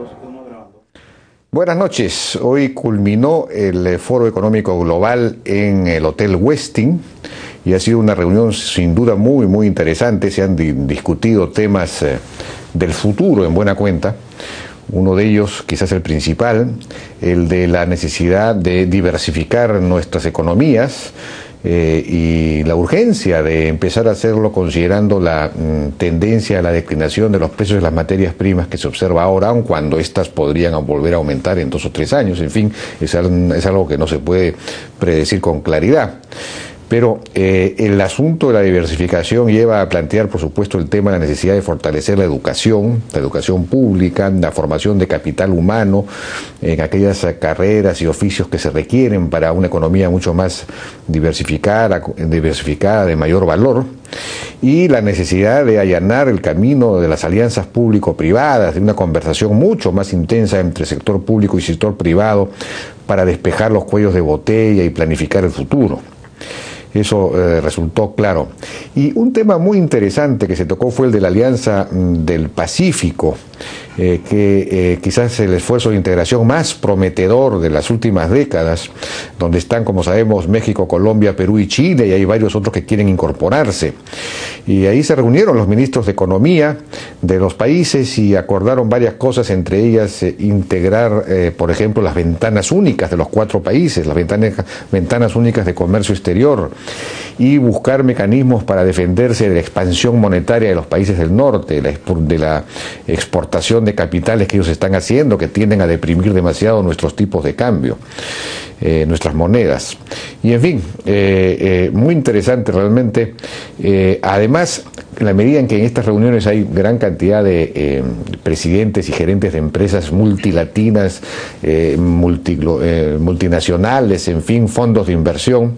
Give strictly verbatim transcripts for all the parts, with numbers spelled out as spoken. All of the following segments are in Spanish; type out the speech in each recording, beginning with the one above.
Buenas noches. Hoy culminó el Foro Económico Global en el Hotel Westin y ha sido una reunión sin duda muy, muy interesante. Se han di discutido temas eh, del futuro en buena cuenta. Uno de ellos, quizás el principal, el de la necesidad de diversificar nuestras economías eh, y la urgencia de empezar a hacerlo considerando la mm, tendencia a la declinación de los precios de las materias primas que se observa ahora, aun cuando éstas podrían volver a aumentar en dos o tres años. En fin, es, es algo que no se puede predecir con claridad. Pero eh, el asunto de la diversificación lleva a plantear, por supuesto, el tema de la necesidad de fortalecer la educación, la educación pública, la formación de capital humano en aquellas carreras y oficios que se requieren para una economía mucho más diversificada, diversificada de mayor valor, y la necesidad de allanar el camino de las alianzas público-privadas, de una conversación mucho más intensa entre sector público y sector privado para despejar los cuellos de botella y planificar el futuro. Eso eh, resultó claro. Y un tema muy interesante que se tocó fue el de la Alianza del Pacífico, eh, que eh, quizás el esfuerzo de integración más prometedor de las últimas décadas, donde están, como sabemos, México, Colombia, Perú y Chile, y hay varios otros que quieren incorporarse. Y ahí se reunieron los ministros de Economía de los países y acordaron varias cosas, entre ellas eh, integrar, eh, por ejemplo, las ventanas únicas de los cuatro países, las ventanas, ventanas únicas de comercio exterior, y buscar mecanismos para defenderse de la expansión monetaria de los países del norte, de la, de la exportación de capitales que ellos están haciendo, que tienden a deprimir demasiado nuestros tipos de cambio, eh, nuestras monedas. Y en fin, eh, eh, muy interesante realmente. Eh, además, en la medida en que en estas reuniones hay gran cantidad de eh, presidentes y gerentes de empresas multilatinas, eh, multi, eh, multinacionales, en fin, fondos de inversión,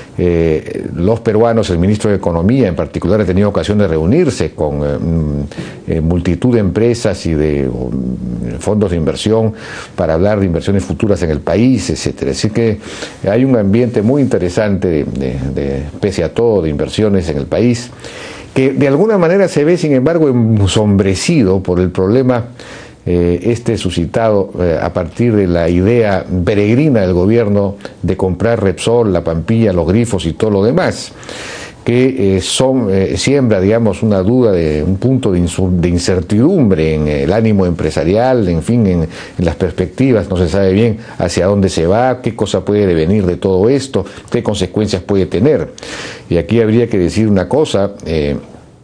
Eh, los peruanos, el ministro de Economía en particular, ha tenido ocasión de reunirse con eh, eh, multitud de empresas y de um, fondos de inversión para hablar de inversiones futuras en el país, etcétera. Así que hay un ambiente muy interesante, de, de, de, pese a todo, de inversiones en el país, que de alguna manera se ve, sin embargo, ensombrecido por el problema Eh, este suscitado eh, a partir de la idea peregrina del gobierno de comprar Repsol, La Pampilla, los grifos y todo lo demás, que eh, son, eh, siembra, digamos, una duda, de un punto de, de incertidumbre en el ánimo empresarial, en fin, en, en las perspectivas. No se sabe bien hacia dónde se va, qué cosa puede devenir de todo esto, qué consecuencias puede tener. Y aquí habría que decir una cosa. eh,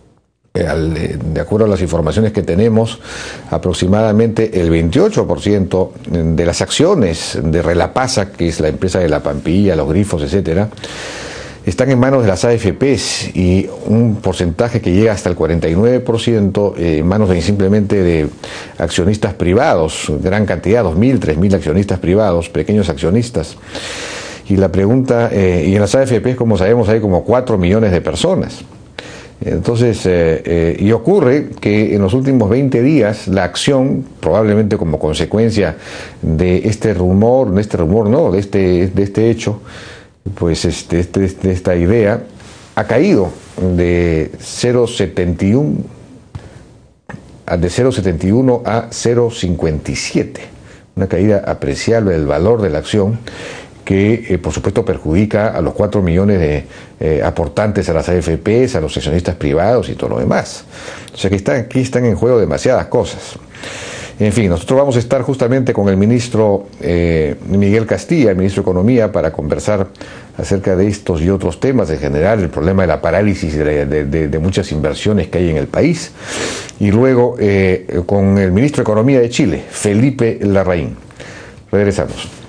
De acuerdo a las informaciones que tenemos, aproximadamente el veintiocho por ciento de las acciones de Relapasa, que es la empresa de La Pampilla, los grifos, etcétera, están en manos de las A F Pes, y un porcentaje que llega hasta el cuarenta y nueve por ciento en manos de simplemente de accionistas privados, gran cantidad, dos mil, tres mil accionistas privados, pequeños accionistas. Y la pregunta, eh, y en las A F Pes, como sabemos, hay como cuatro millones de personas. Entonces, eh, eh, y ocurre que en los últimos veinte días la acción, probablemente como consecuencia de este rumor, de este rumor no, de este, de este hecho, pues este, este, de esta idea, ha caído de cero coma setenta y uno de cero coma setenta y uno a cero coma cincuenta y siete, una caída apreciable del valor de la acción, que eh, por supuesto perjudica a los cuatro millones de eh, aportantes a las A F Pes, a los accionistas privados y todo lo demás. O sea que están, aquí están en juego demasiadas cosas. En fin, nosotros vamos a estar justamente con el ministro eh, Miguel Castilla, el ministro de Economía, para conversar acerca de estos y otros temas, en general el problema de la parálisis de, de, de, de muchas inversiones que hay en el país, y luego eh, con el ministro de Economía de Chile, Felipe Larraín. Regresamos.